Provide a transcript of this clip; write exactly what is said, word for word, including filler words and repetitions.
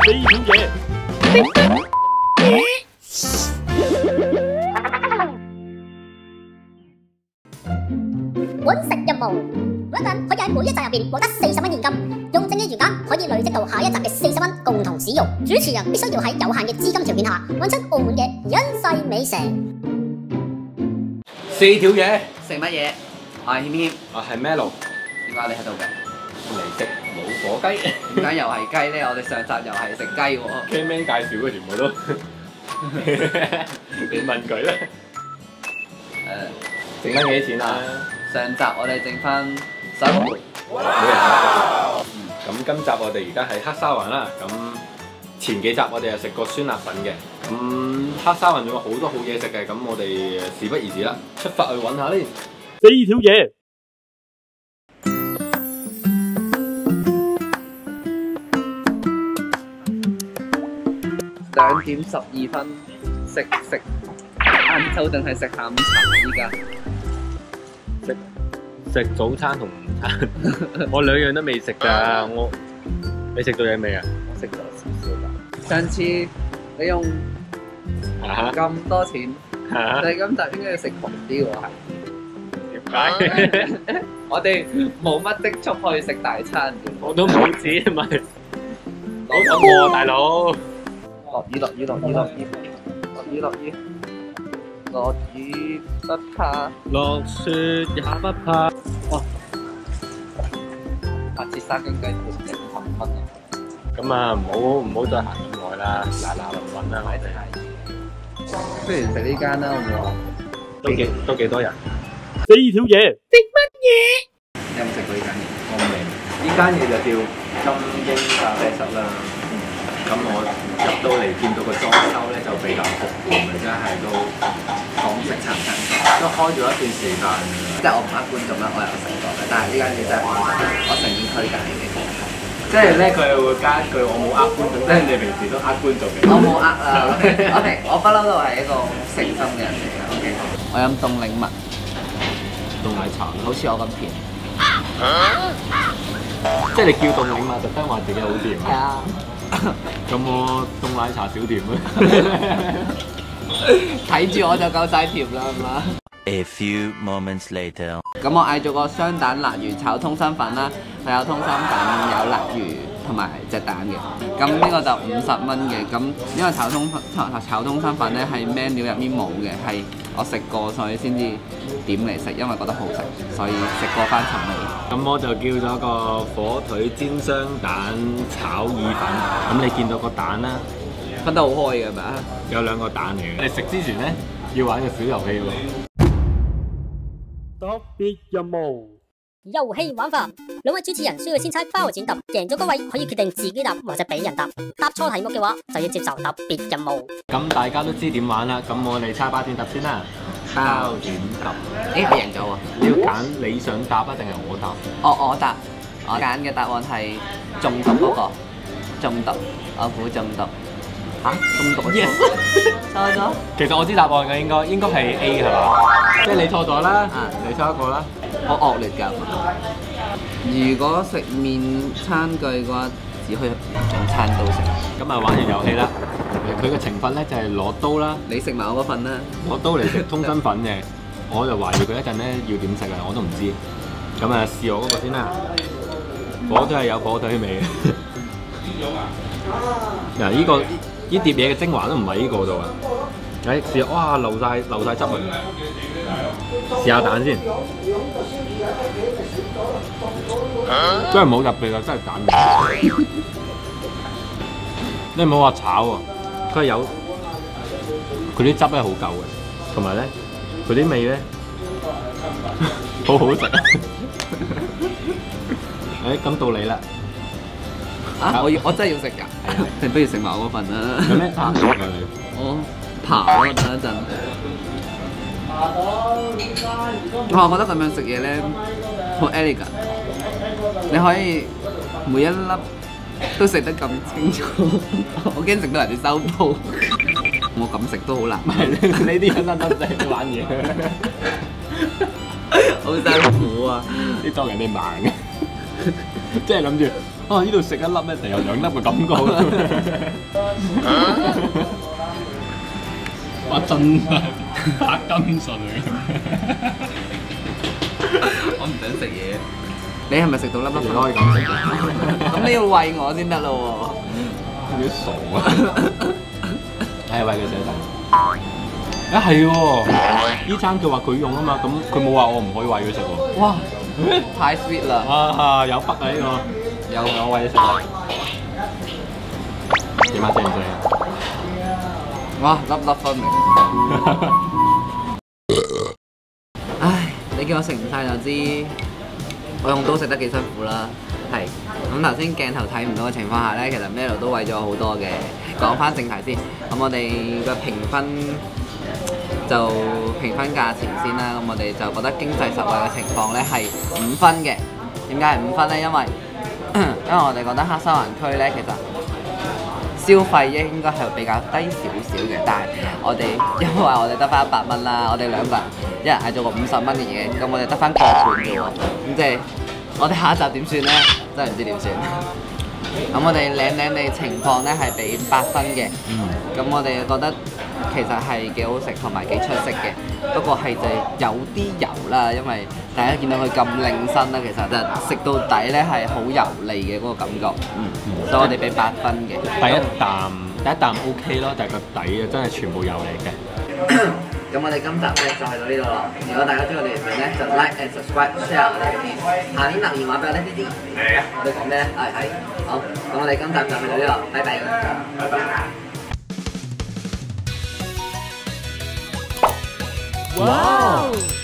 條嘢。 揾食任務，每一個人可以喺每一集入邊獲得四十蚊現金，用正嘅餘額可以累積到下一集嘅四十蚊，共同使用。主持人必須要喺有限嘅資金條件下，揾出澳門嘅一世美食。 四條嘢， 食乜嘢？我係謙謙， 啊係 Melo， 點解你喺度嘅？ 嚟食冇火雞。 點解又係雞咧？我哋上集又係食雞喎。 K Man 介紹嘅全部都，你問佢啦。誒，剩翻幾錢啊？ 上集我哋剩翻十一個半。 每人一個。咁今集我哋而家係黑沙環啦。咁前幾集我哋係食過酸辣粉嘅。咁黑沙環仲有好多好嘢食嘅。咁我哋事不宜遲啦，出發去揾下呢四條嘢。 兩點十二分，食食晏晝定係食下午茶？依家食食早餐同午餐，我兩樣都未食㗎。我你食到嘢未啊？ 我食咗少少啦。上次你用咁多錢，你今集應該要食窮啲喎，係點解？ 我哋冇乜積蓄去食大餐嘅。 我都冇錢咪好咁喎，大佬。 落雨落雨落雨落雨落雨落雨落雨不怕， 落雪也不怕。 哇！下次沙經雞盤整十蚊啊！ 咁啊，唔好唔好再行咁耐啦，嗱嗱臨揾啦，我哋係。 不如食呢間啦，好唔好啊？ 都幾都幾多人？四條嘢。食乜嘢？ 你有冇食過呢間嘢？ 我未。呢間嘢就叫金鷹咖啡室啦。咁我入到嚟見到個裝修咧就比較復古嘅，真係都港式茶餐廳，都開咗一段時間㗎啦。 即係我唔呃觀眾啦，我有食過嘅，但係呢間嘢真係好食，我誠意推介嘅。 即係咧，佢會加一句我冇呃觀眾，即係你平時都呃觀眾嘅。 我冇呃啦，OK，我不嬲都係一個誠心嘅人嚟嘅 ，OK。我飲凍檸蜜， 凍奶茶， 好似我咁甜。 即係你叫凍檸蜜，特登話自己好甜。 係啊。 咁我凍奶茶少甜啊！ 睇住我就夠晒甜啦，係嘛 ？A few moments later， 咁我嗌咗個雙蛋辣魚炒通心粉啦，係有通心粉、有辣魚同埋隻蛋嘅。咁呢個就五十蚊嘅。咁因為炒通炒炒通心粉咧係 menu 入面冇嘅，係我食過所以先至點嚟食，因為覺得好食，所以食過翻尋味。 咁我就叫咗個火腿煎雙蛋炒意粉。咁你見到個蛋啦， 分得好開嘅嘛？ 有兩個蛋嚟嘅。你食之前咧要玩個小遊戲喎。特別任務。 遊戲玩法，兩位主持人需要先猜包剪揼，贏咗嗰位可以決定自己答或者俾人答。答錯題目嘅話就要接受特別任務。 咁大家都知點玩啦，咁我哋猜包剪揼先啦。包剪揼， 誒我贏咗喎！ 你要揀你想答啊定係我答？ 哦，我答，我揀嘅答案係中毒嗰個，中毒，我估中毒。嚇？中毒 ？Yes， 錯咗。 其實我知答案嘅應該應該係 A 係嘛？即係你錯咗啦，你錯一個啦。 好惡劣㗎！如果食麵餐具嘅話，只可以兩餐都食。 咁啊玩完遊戲啦，佢嘅懲罰咧就係攞刀啦。 你食埋我嗰份啦。攞刀嚟食通心粉嘅，我就懷疑佢一陣咧要點食啊，我都唔知。咁啊試我嗰個先啦，火腿係有火腿味嘅。嗱，呢個呢碟嘢嘅精華都唔喺呢個度啊！誒試下，哇流晒流晒汁啊！試下蛋先，真係冇特別啊，真係蛋味。你唔好話炒喎，佢係有佢啲汁咧好夠嘅，同埋咧佢啲味咧好好食。誒咁到你啦！ 啊！我要我真係要食㗎，你不如食埋我嗰份啦。 有咩餐食啊你？ 我刨啊，等一陣。我覺得咁樣食嘢咧，好 elegant。你可以每一粒都食得咁清楚，我驚食到人哋收鋪。我咁食都好難。 呢啲人得得仔玩嘢， 好辛苦啊！ 啲當人哋盲嘅，即係諗住。 啊呢度食一粒咧，就有兩粒嘅感覺。 哇！真係白金順嚟嘅。 我唔想食嘢。你係咪食到粒粒你粉？ 可以咁食嘅， 咁你要餵我先得咯你傻啊！係餵佢食蛋。啊係喎，呢餐佢話佢用啊嘛，咁佢冇話我唔可以餵佢食喎。 喎！哇！太 sweet 啦！ 啊有北啊呢個，有我餵你食啦。點啊正唔正啊？ 哇！粒粒分明。唉，你叫我食唔晒就知，我用刀食得幾辛苦啦。係。咁頭先鏡頭睇唔到嘅情況下咧，其實 Melo 都餵咗好多嘅。講翻正題先，咁我哋個評分就評分價錢先啦。咁我哋就覺得經濟實惠嘅情況咧係五分嘅。點解係五分咧？因為因為我哋覺得黑沙環區咧其實消費應應該係比較低少少嘅，但係我哋因為我哋得翻一百蚊啦，我哋兩個人一人嗌咗個五十蚊嘅嘢，咁我哋得翻個半啫喎，咁即係我哋下一集點算咧？真係唔知點算。咁我哋靚靚地情況咧係俾八分嘅，咁、嗯、我哋覺得其實係幾好食同埋幾出色嘅，不過係就有啲油啦，因為大家見到佢咁靚身啦，其實就食到底咧係好油膩嘅嗰個感覺，嗯嗯、所以我哋俾八分嘅。 第一啖第一啖 OK 咯，但係個底啊真係全部油嚟嘅。 咁我哋今集咧就係到呢度啦。如果大家中意我哋嘅片咧，就 like and subscribe share 我哋嘅片。下年留言話俾我哋知知。我哋講咩咧？係係。好，咁我哋今集就去到呢度，拜拜。拜拜。 哇！